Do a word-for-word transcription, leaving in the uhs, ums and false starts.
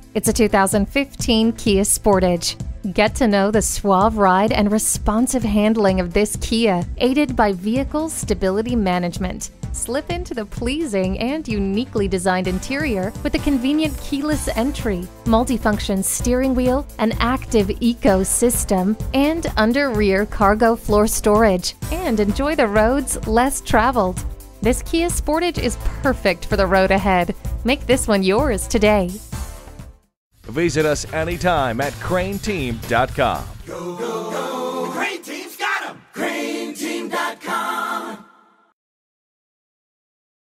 It's a two thousand fifteen Kia Sportage. Get to know the suave ride and responsive handling of this Kia, aided by vehicle stability management. Slip into the pleasing and uniquely designed interior with a convenient keyless entry, multifunction steering wheel, an active eco system, and under-rear cargo floor storage. And enjoy the roads less traveled. This Kia Sportage is perfect for the road ahead. Make this one yours today. Visit us anytime at crain team dot com. Go, go.